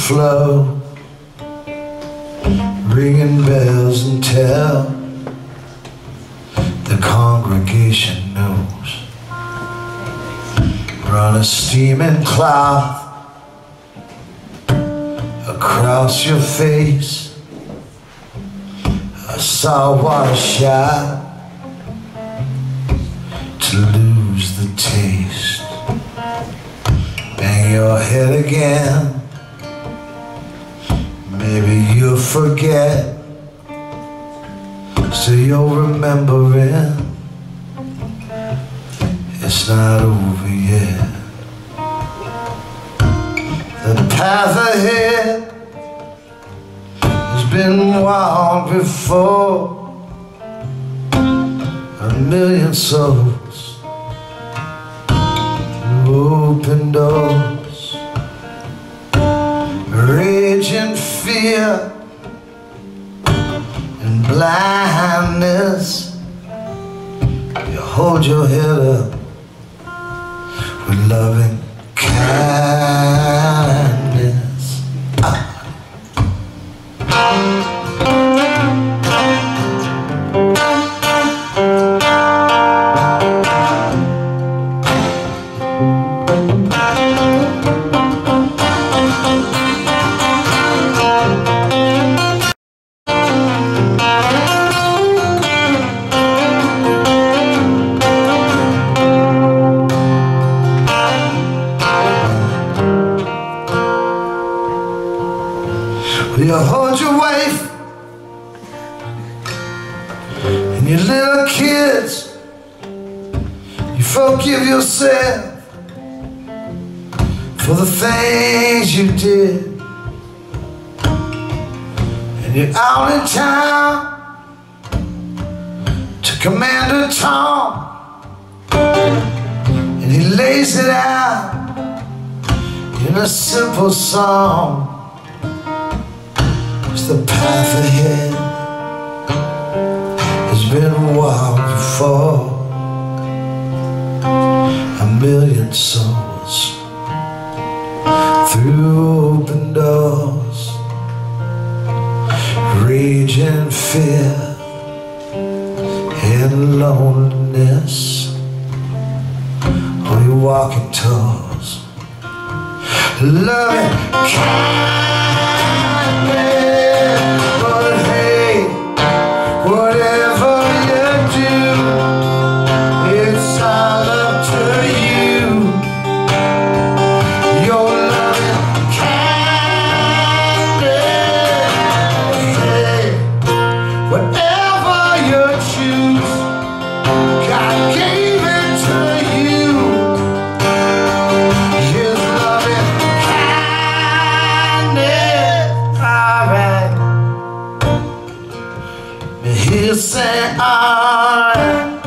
flow, ringing bells and tell the congregation knows. Run a steaming cloth across your face, a saltwater shot to lose the taste. Bang your head again, maybe you'll forget, so you'll remember it. It's not over yet. The path ahead has been walked before. A million souls, open doors, rage and fear and blindness. You hold your head up with loving kindness. You hold your wife and your little kids. You forgive yourself for the things you did. And you're out in town to Commander Tom, and he lays it out in a simple song. The path ahead has been walked before. A million souls through open doors, rage and fear and loneliness. Oh, you're walking towards loving kindness. He'll say, alright,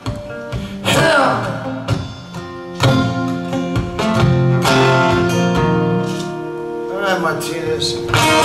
alright, Martinez.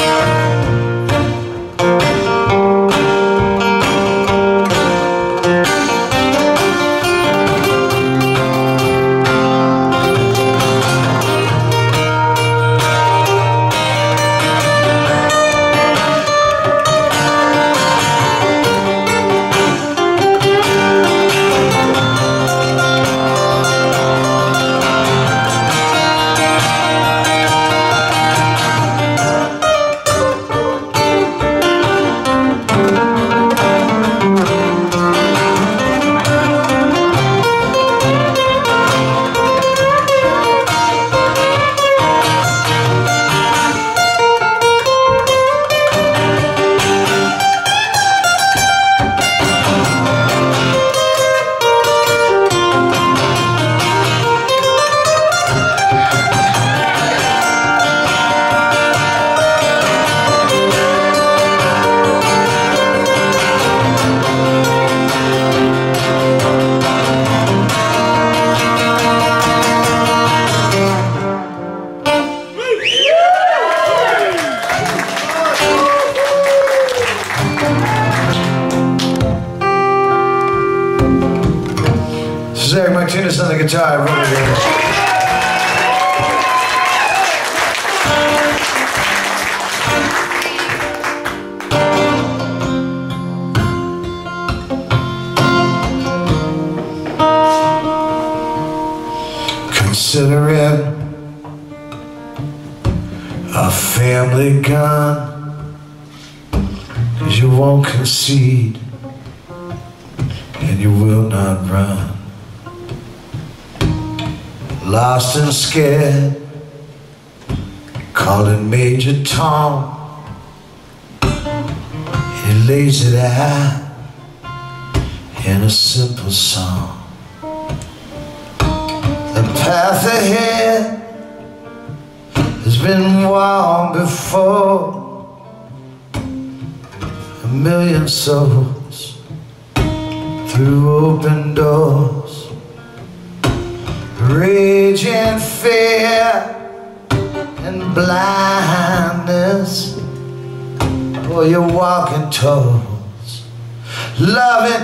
Martinez on the guitar. the gun, 'cause you won't concede and you will not run. Lost and scared, calling Major Tom. He lays it out in a simple song. The path ahead has been walked before. A million souls through open doors. Rage and fear and blindness. Oh, you're walking towards loving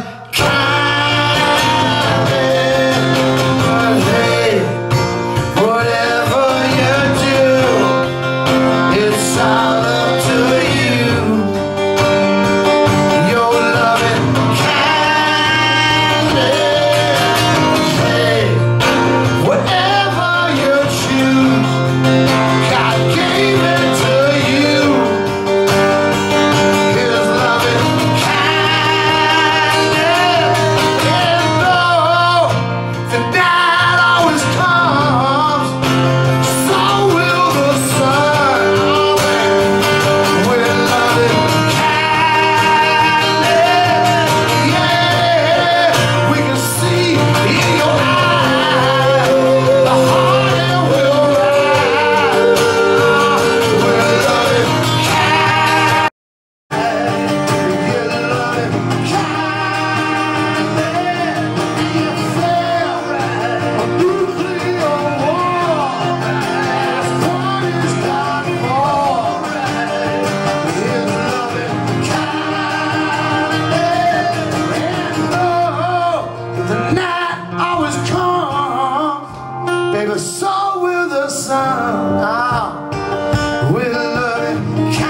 kindness. But hey, whatever you do, it's all up to you. You're loving kindness. Hey, whatever you choose, God gave it to you. His loving kindness. And though the night always comes, so will the sun. We're loving kindness. Yeah, we can see in your eyes the heart it will rise. We're loving kindness. You're loving kindness. You feel a nuclear war. That's what it's done for. You're loving kindness. And though the night always comes, baby, so will the sun. We're loving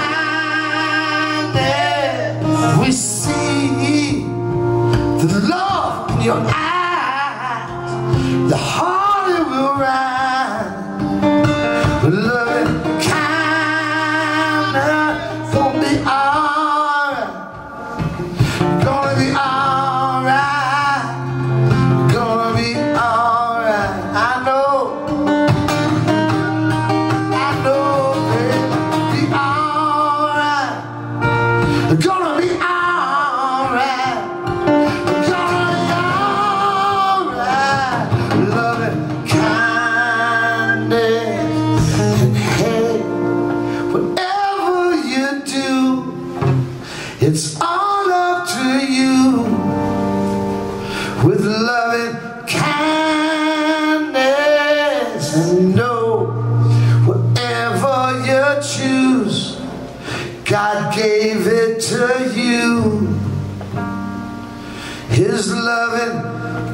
kindness. We see the love in your eyes, the heart it will rise. We're loving kindness. Gonna be alright. Gonna be alright. Gonna be alright. I know, baby, be alright. Gonna be alright. Gonna be alright. Loving kindness. And hey, whatever you do, it's all up to you. With loving kindness, and know whatever you choose, God gave it to you. His loving